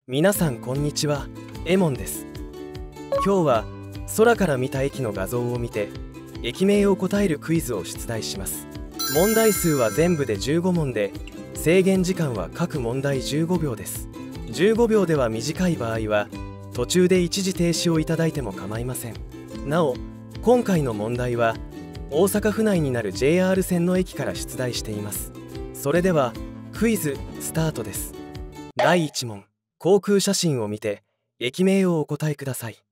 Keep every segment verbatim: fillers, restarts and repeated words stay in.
皆さんこんにちは、エモンです。今日は空から見た駅の画像を見て駅名を答えるクイズを出題します。問題数は全部でじゅうご問で、制限時間は各問題じゅうごびょうです。じゅうごびょうでは短い場合は途中で一時停止をいただいても構いません。なお、今回の問題は大阪府内になる ジェイアール 線の駅から出題しています。それではクイズスタートです。だいいち問、航空写真を見て駅名をお答えください。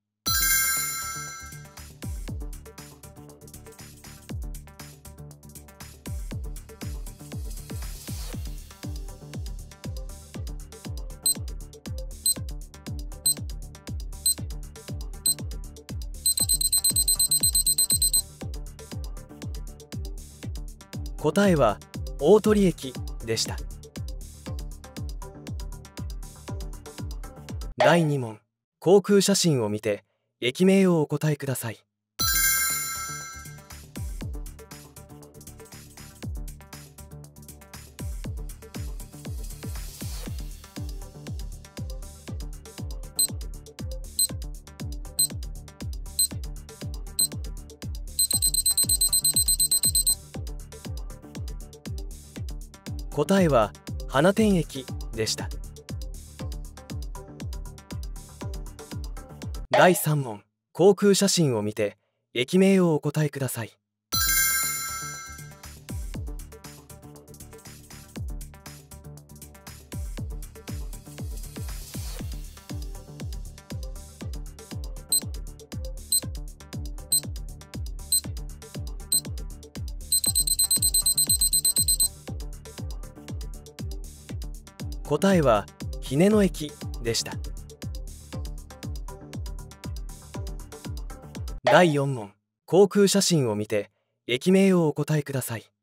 答えは大鳥駅でした。だいに問、航空写真を見て駅名をお答えください。答えは花店駅でした。だいさん問、航空写真を見て駅名をお答えください。答えは日根野駅でした。だいよん問、航空写真を見て駅名をお答えください。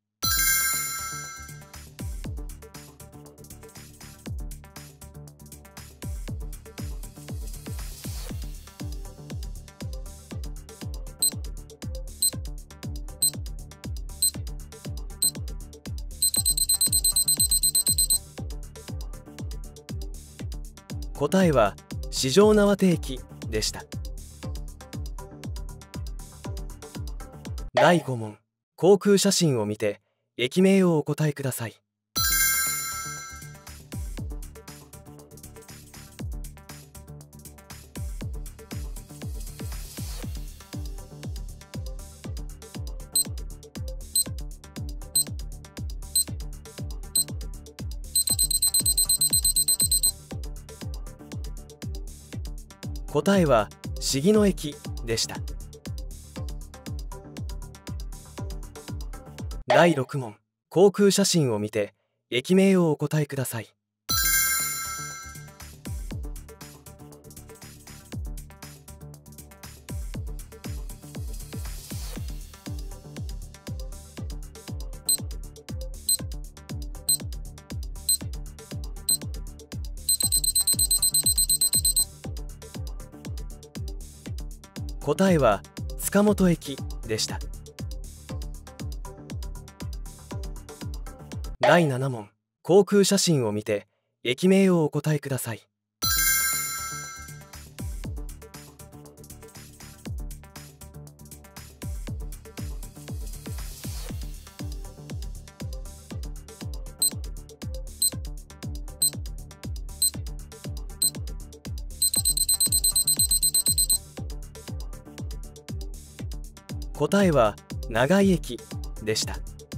答えは四条畷駅でした。だいご問、航空写真を見て駅名をお答えください。答えは茂野駅でした。だいろく問、航空写真を見て駅名をお答えください。答えは塚本駅でした。だいなな問、航空写真を見て駅名をお答えください。答えは長井駅でした。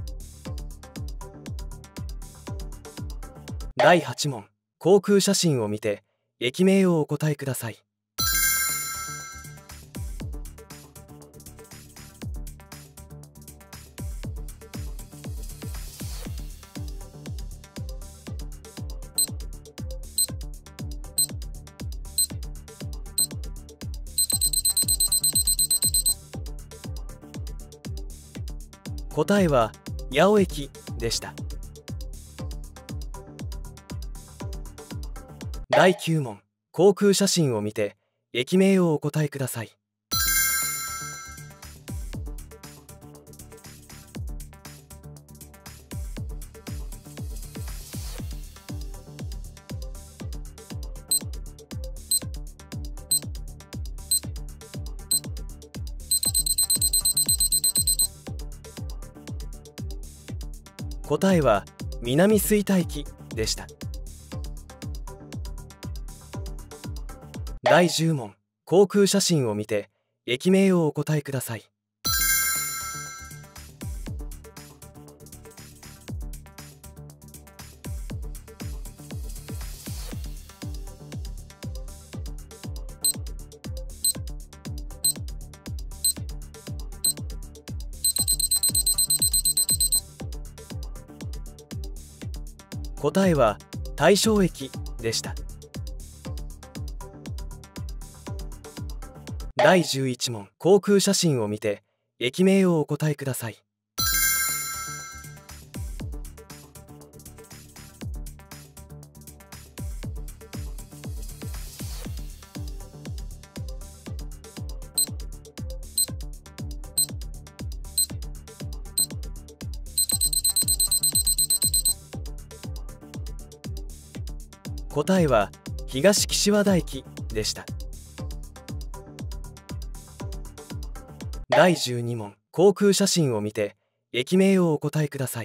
だいはち問、航空写真を見て駅名をお答えください。答えは八尾駅でした。だいきゅう問、航空写真を見て駅名をお答えください。 答えは南吹田駅でした。だいじゅう問、航空写真を見て駅名をお答えください。答えは大正駅でした。だいじゅういち問、航空写真を見て駅名をお答えください。答えは東岸和田駅でした。だいじゅうに問、航空写真を見て駅名をお答えください。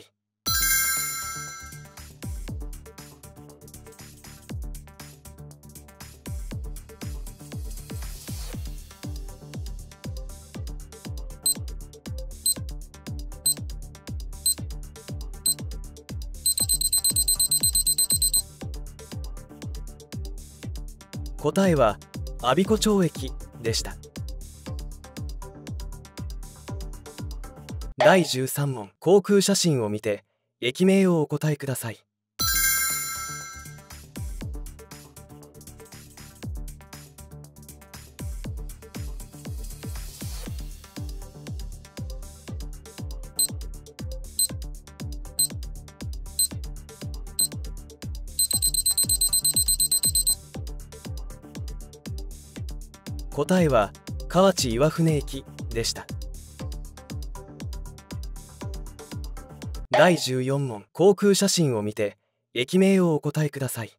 答えは我孫子町駅でした。だいじゅうさん問、航空写真を見て駅名をお答えください。答えは河内岩船駅でした。だいじゅうよん問、航空写真を見て駅名をお答えください。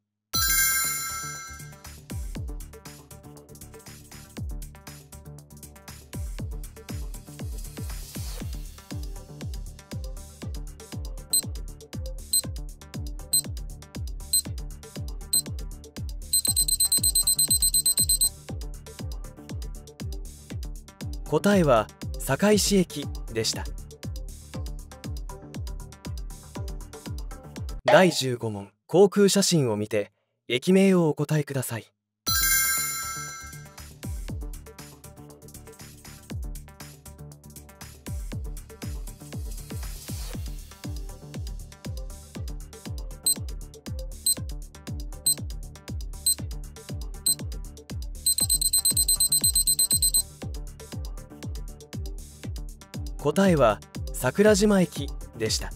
答えは堺市駅でした。だいじゅうご問、航空写真を見て駅名をお答えください。答えは桜島駅でした。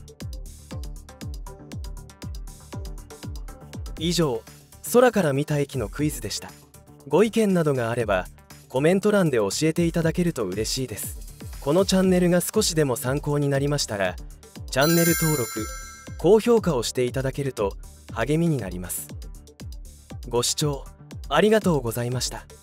以上、空から見た駅のクイズでした。ご意見などがあればコメント欄で教えていただけると嬉しいです。このチャンネルが少しでも参考になりましたらチャンネル登録、高評価をしていただけると励みになります。ご視聴ありがとうございました。